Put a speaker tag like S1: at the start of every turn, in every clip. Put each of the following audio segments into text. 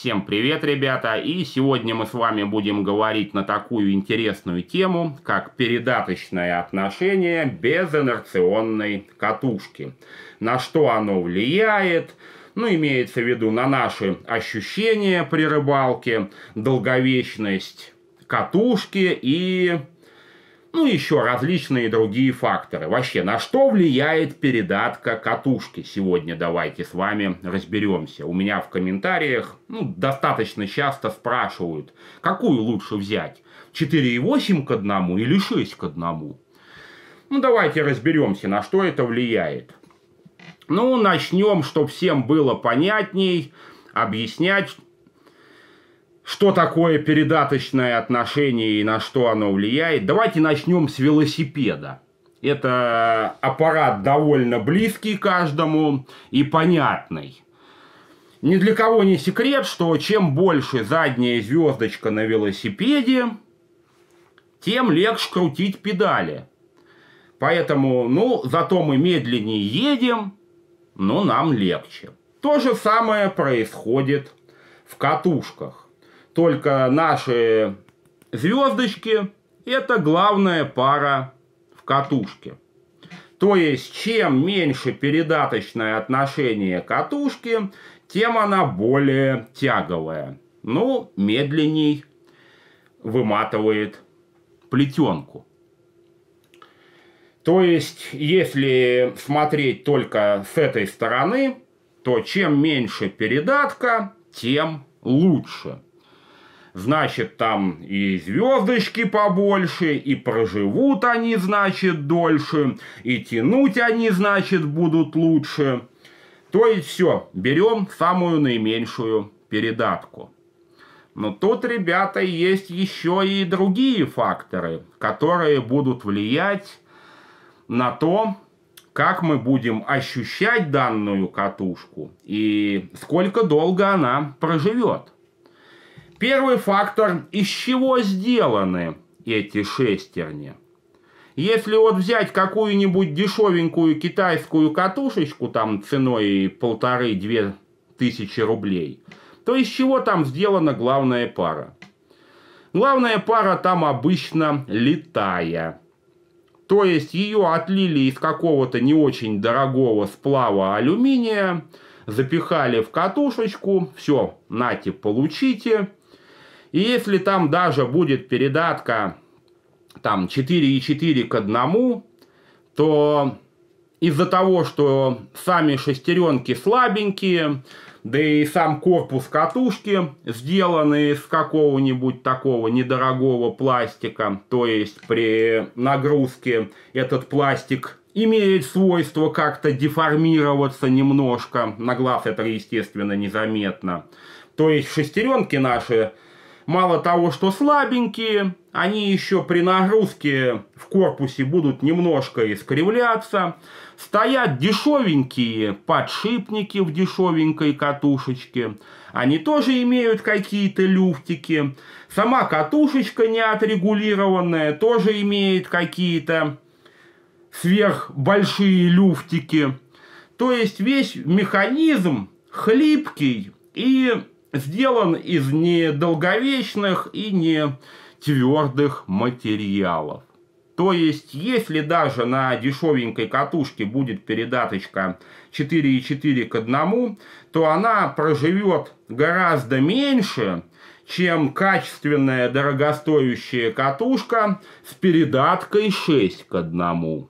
S1: Всем привет, ребята! И сегодня мы с вами будем говорить на такую интересную тему, как передаточное отношение безинерционной катушки. На что оно влияет, имеется в виду на наши ощущения при рыбалке, долговечность катушки и еще различные другие факторы. Вообще, на что влияет передатка катушки? Сегодня давайте с вами разберемся. У меня в комментариях достаточно часто спрашивают, какую лучше взять? 4,8 к 1 или 6 к 1? Давайте разберемся, на что это влияет. Начнем, чтобы всем было понятней, объяснять, что такое передаточное отношение и на что оно влияет. Давайте начнем с велосипеда. Это аппарат довольно близкий каждому и понятный. Ни для кого не секрет, что чем больше задняя звездочка на велосипеде, тем легче крутить педали. Поэтому, зато мы медленнее едем, но нам легче. То же самое происходит в катушках. Только наши звездочки – это главная пара в катушке. То есть, чем меньше передаточное отношение катушки, тем она более тяговая. Медленней выматывает плетенку. То есть, если смотреть только с этой стороны, то чем меньше передатка, тем лучше. Значит, там и звездочки побольше, и проживут они, значит, дольше, и тянуть они, значит, будут лучше. То есть все, берем самую наименьшую передатку. Но тут, ребята, есть еще и другие факторы, которые будут влиять на то, как мы будем ощущать данную катушку и сколько долго она проживет. Первый фактор, из чего сделаны эти шестерни. Если взять какую-нибудь дешевенькую китайскую катушечку, там ценой 1500–2000 рублей, то из чего там сделана главная пара? Главная пара там обычно литая. То есть ее отлили из какого-то не очень дорогого сплава алюминия, запихали в катушечку, все, нате, получите. И если там даже будет передатка 4,4 к 1, то из-за того, что сами шестеренки слабенькие, да и сам корпус катушки сделаны из какого-нибудь такого недорогого пластика, то есть при нагрузке этот пластик имеет свойство как-то деформироваться немножко, на глаз это, естественно, незаметно. То есть шестеренки наши мало того, что слабенькие, они еще при нагрузке в корпусе будут немножко искривляться. Стоят дешевенькие подшипники в дешевенькой катушечке. Они тоже имеют какие-то люфтики. Сама катушечка неотрегулированная тоже имеет какие-то сверхбольшие люфтики. То есть весь механизм хлипкий и сделан из недолговечных и не твердых материалов. То есть, если даже на дешевенькой катушке будет передаточка 4,4 к 1, то она проживет гораздо меньше, чем качественная дорогостоящая катушка с передаткой 6 к 1.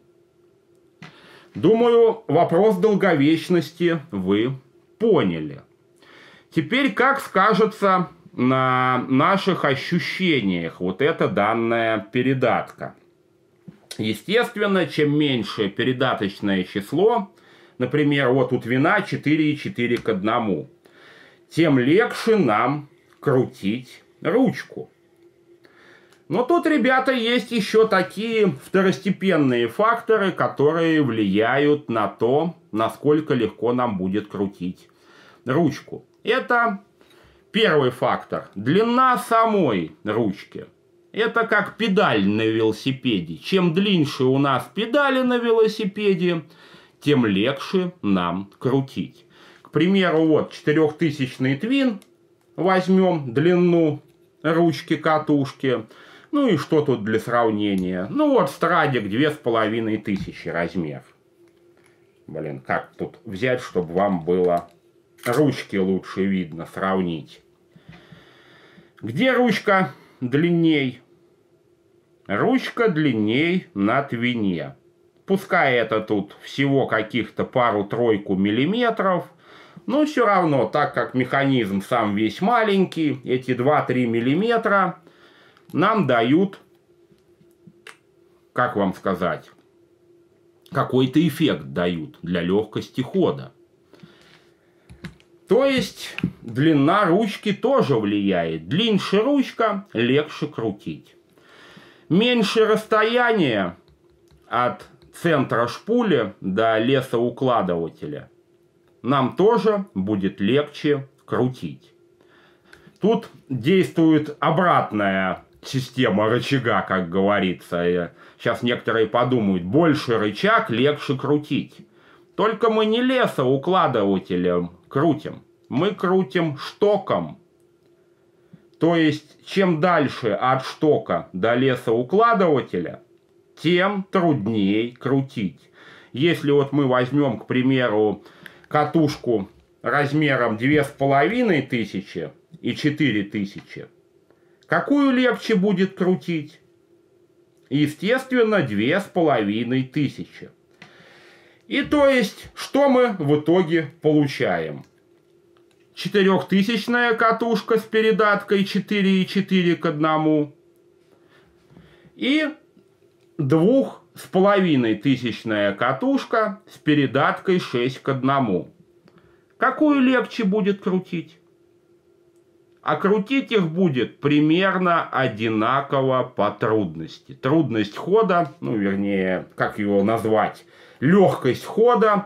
S1: Думаю, вопрос долговечности вы поняли. Теперь, как скажется на наших ощущениях эта данная передатка? Естественно, чем меньше передаточное число, например, у Твина 4,4 к 1, тем легче нам крутить ручку. Но тут, ребята, есть еще такие второстепенные факторы, которые влияют на то, насколько легко нам будет крутить ручку. Это первый фактор. Длина самой ручки. Это как педаль на велосипеде. Чем длиннее у нас педали на велосипеде, тем легче нам крутить. К примеру, 4000 Твин возьмем длину ручки катушки. Ну и что тут для сравнения? Ну вот Страдик 2500 размер. Блин, как тут взять, чтобы вам было ручки лучше видно, сравнить. Где ручка длинней? Ручка длинней на твине. Пускай это тут всего каких-то пару-тройку миллиметров, но все равно, так как механизм сам весь маленький, эти 2-3 миллиметра нам дают, как вам сказать, какой-то эффект дают для легкости хода. То есть длина ручки тоже влияет. Длиннее ручка, легче крутить. Меньше расстояние от центра шпули до лесоукладывателя нам тоже будет легче крутить. Тут действует обратная система рычага, как говорится. Сейчас некоторые подумают, больше рычаг, легче крутить. Только мы не лесоукладывателем крутим, мы крутим штоком. То есть, чем дальше от штока до лесоукладывателя, тем труднее крутить. Если вот мы возьмем, к примеру, катушку размером 2500 и 4000, какую легче будет крутить? Естественно, 2500. И то есть, что мы в итоге получаем? 4000 катушка с передаткой 4,4 к 1 и 2500 катушка с передаткой 6 к 1. Какую легче будет крутить? А крутить их будет примерно одинаково по трудности. Трудность хода, ну вернее, как его назвать, легкость хода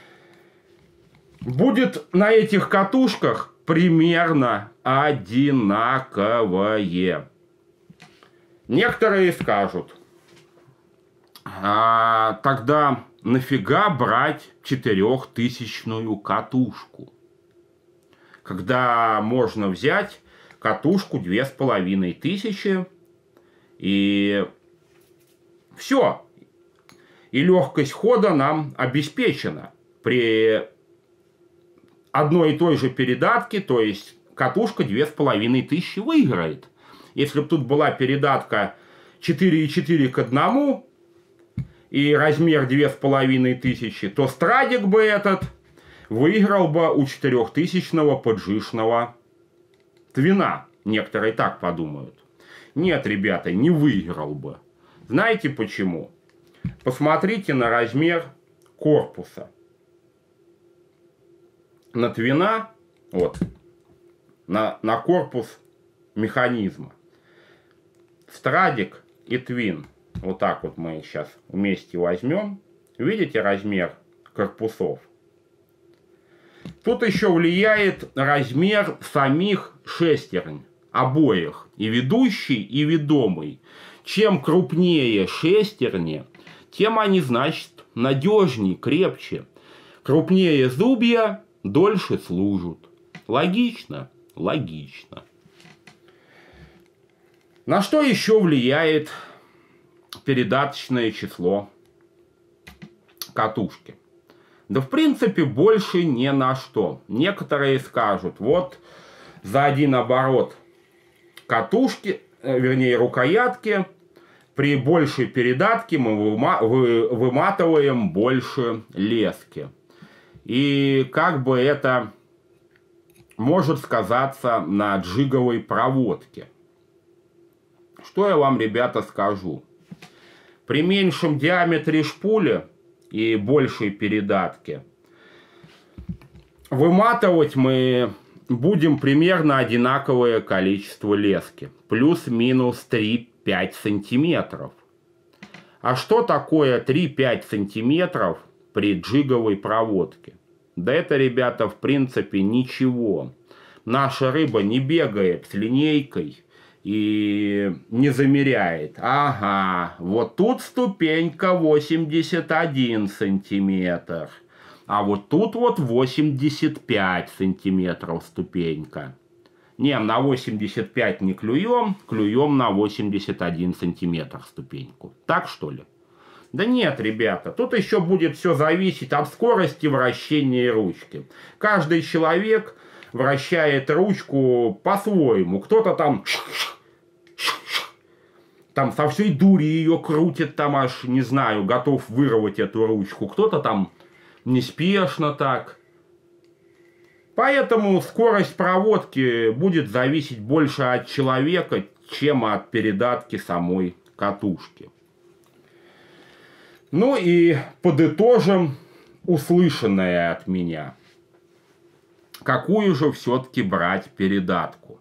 S1: будет на этих катушках примерно одинаковое. Некоторые скажут, тогда нафига брать 4000 катушку, когда можно взять катушку 2500 и все. И легкость хода нам обеспечена при одной и той же передатке, то есть катушка 2500 выиграет. Если бы тут была передатка 4,4 к 1 и размер 2500, то Страдик бы этот выиграл бы у 4000 поджишного твина. Некоторые так подумают. Нет, ребята, не выиграл бы. Знаете почему? Посмотрите на размер корпуса. На твина, вот, на корпус механизма. Страдик и твин. Вот так вот мы сейчас вместе возьмем. Видите размер корпусов? Тут еще влияет размер самих шестернь, обоих, и ведущий, и ведомый. Чем крупнее шестерни, тем они, значит, надежнее, крепче. Крупнее зубья, дольше служат. Логично? Логично. На что еще влияет передаточное число катушки? Да в принципе больше ни на что. Некоторые скажут, вот за один оборот катушки, вернее рукоятки, при большей передатке мы выматываем больше лески. И как бы это может сказаться на джиговой проводке. Что я вам, ребята, скажу? При меньшем диаметре шпули и большей передатке выматывать мы будем примерно одинаковое количество лески. Плюс-минус 3-5 сантиметров. А что такое 3-5 сантиметров при джиговой проводке? Да это, ребята, в принципе ничего. Наша рыба не бегает с линейкой и не замеряет. Ага, вот тут ступенька 81 сантиметр. А вот тут вот 85 сантиметров ступенька. Не, на 85 не клюем, клюем на 81 сантиметр ступеньку. Так что ли? Да нет, ребята, тут еще будет все зависеть от скорости вращения ручки. Каждый человек вращает ручку по-своему. Кто-то там со всей дури ее крутит, там аж, не знаю, готов вырвать эту ручку. Кто-то там неспешно так. Поэтому скорость проводки будет зависеть больше от человека, чем от передатки самой катушки. Ну и подытожим услышанное от меня. Какую же все-таки брать передатку?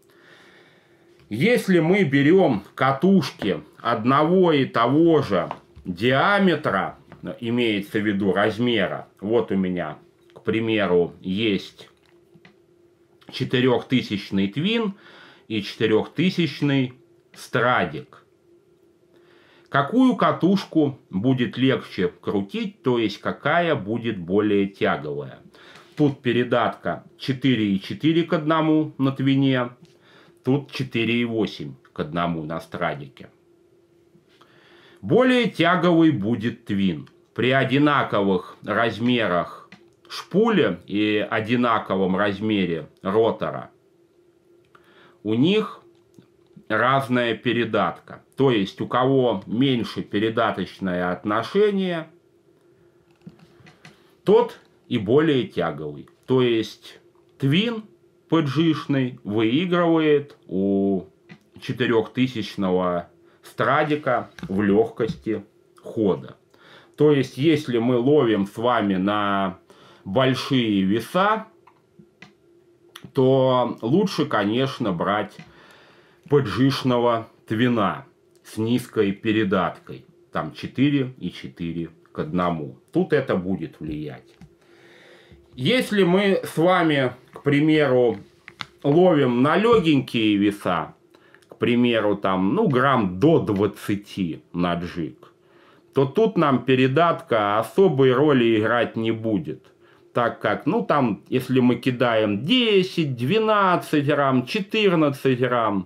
S1: Если мы берем катушки одного и того же диаметра, имеется в виду размера, вот у меня, к примеру, есть 4000-й твин и 4000-й страдик. Какую катушку будет легче крутить, то есть какая будет более тяговая? Тут передатка 4,4 к 1 на твине, тут 4,8 к 1 на страдике. Более тяговый будет твин. При одинаковых размерах шпули и одинаковом размере ротора у них разная передатка. То есть у кого меньше передаточное отношение, тот и более тяговый. То есть твин PG-шный выигрывает у 4000-го страдика в легкости хода. То есть если мы ловим с вами на большие веса, то лучше, конечно, брать PG-шного твина с низкой передаткой. Там 4,4 к 1. Тут это будет влиять. Если мы с вами, к примеру, ловим на легенькие веса, к примеру, там, ну, грамм до 20 на джиг, то тут нам передатка особой роли играть не будет. Так как, ну, там, если мы кидаем 10, 12 грамм, 14 грамм,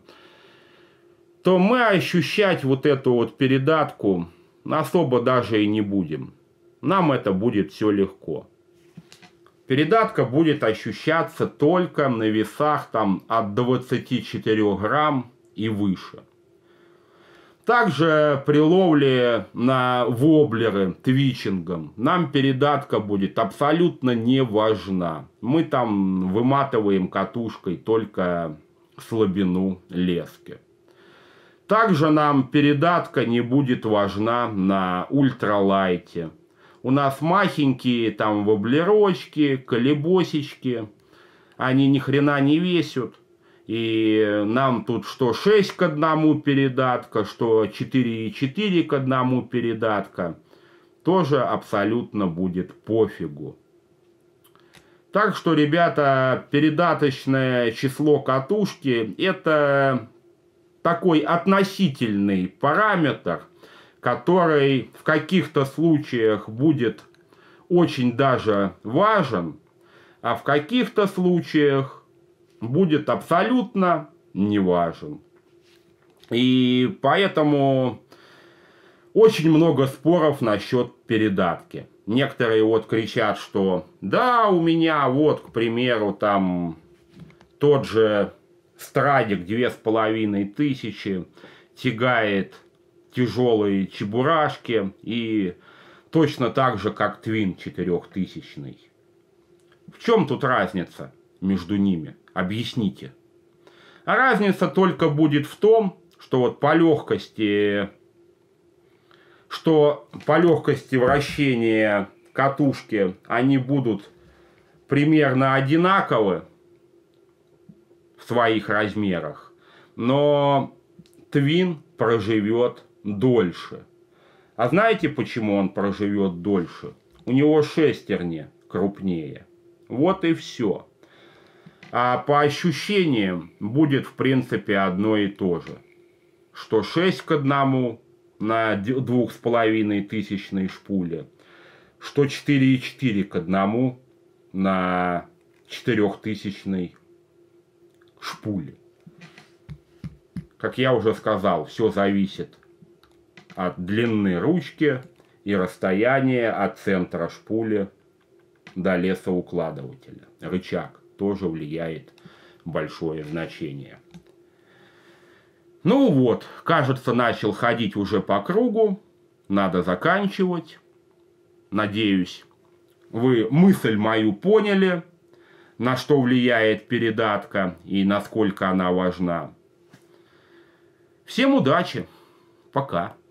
S1: то мы ощущать вот эту вот передатку особо даже и не будем. Нам это будет все легко. Передатка будет ощущаться только на весах там от 24 грамм и выше. Также при ловле на воблеры твичингом нам передатка будет абсолютно не важна. Мы там выматываем катушкой только слабину лески. Также нам передатка не будет важна на ультралайте. У нас махенькие там воблерочки, колебосечки. Они ни хрена не весят. И нам тут что 6 к 1 передатка, что 4,4 к 1 передатка. Тоже абсолютно будет пофигу. Так что, ребята, передаточное число катушки — это такой относительный параметр, который в каких-то случаях будет очень даже важен, а в каких-то случаях будет абсолютно не важен. И поэтому очень много споров насчет передатки. Некоторые вот кричат, что да, у меня вот, к примеру, там тот же страдик 2500 тягает тяжелые чебурашки и точно так же, как твин 4000. В чем тут разница между ними? Объясните. А разница только будет в том, что вот по легкости вращения катушки они будут примерно одинаковы в своих размерах, но твин проживет дольше. А знаете, почему он проживет дольше? У него шестерни крупнее. Вот и все. А по ощущениям будет, в принципе, одно и то же. Что 6 к 1 на 2500 шпуле, что 4,4 к 1 на 4000 шпули. Как я уже сказал, все зависит от длины ручки и расстояния от центра шпули до лесоукладывателя. Рычаг тоже влияет большое значение. Ну вот, кажется, начал ходить уже по кругу. Надо заканчивать. Надеюсь, вы мысль мою поняли, на что влияет передатка и насколько она важна. Всем удачи. Пока.